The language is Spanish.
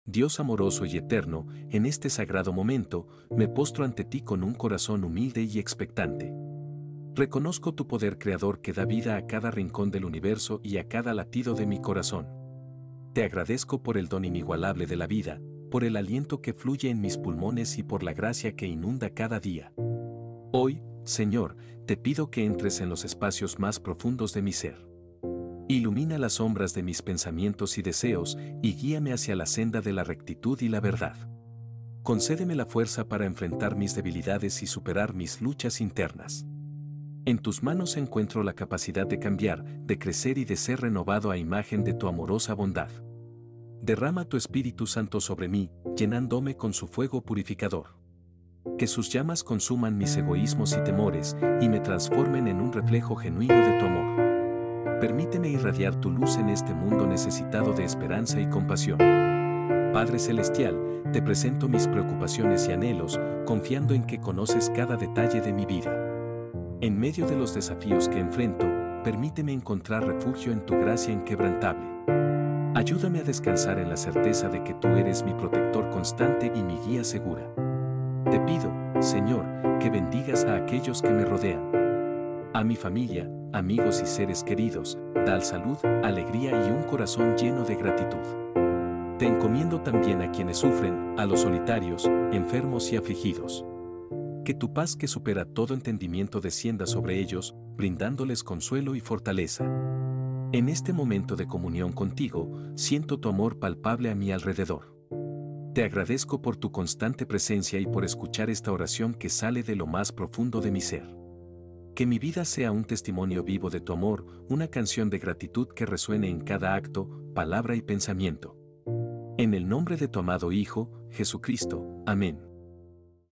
Dios amoroso y eterno, en este sagrado momento, me postro ante ti con un corazón humilde y expectante. Reconozco tu poder creador que da vida a cada rincón del universo y a cada latido de mi corazón. Te agradezco por el don inigualable de la vida, por el aliento que fluye en mis pulmones y por la gracia que inunda cada día. Hoy, Señor, te pido que entres en los espacios más profundos de mi ser. Ilumina las sombras de mis pensamientos y deseos y guíame hacia la senda de la rectitud y la verdad. Concédeme la fuerza para enfrentar mis debilidades y superar mis luchas internas. En tus manos encuentro la capacidad de cambiar, de crecer y de ser renovado a imagen de tu amorosa bondad. Derrama tu Espíritu Santo sobre mí, llenándome con su fuego purificador. Que sus llamas consuman mis egoísmos y temores y me transformen en un reflejo genuino de tu amor. Permíteme irradiar tu luz en este mundo necesitado de esperanza y compasión. Padre Celestial, te presento mis preocupaciones y anhelos, confiando en que conoces cada detalle de mi vida. En medio de los desafíos que enfrento, permíteme encontrar refugio en tu gracia inquebrantable. Ayúdame a descansar en la certeza de que tú eres mi protector constante y mi guía segura. Te pido, Señor, que bendigas a aquellos que me rodean. A mi familia, amigos y seres queridos, da salud, alegría y un corazón lleno de gratitud. Te encomiendo también a quienes sufren, a los solitarios, enfermos y afligidos. Que tu paz que supera todo entendimiento descienda sobre ellos, brindándoles consuelo y fortaleza. En este momento de comunión contigo, siento tu amor palpable a mi alrededor. Te agradezco por tu constante presencia y por escuchar esta oración que sale de lo más profundo de mi ser. Que mi vida sea un testimonio vivo de tu amor, una canción de gratitud que resuene en cada acto, palabra y pensamiento. En el nombre de tu amado Hijo, Jesucristo. Amén.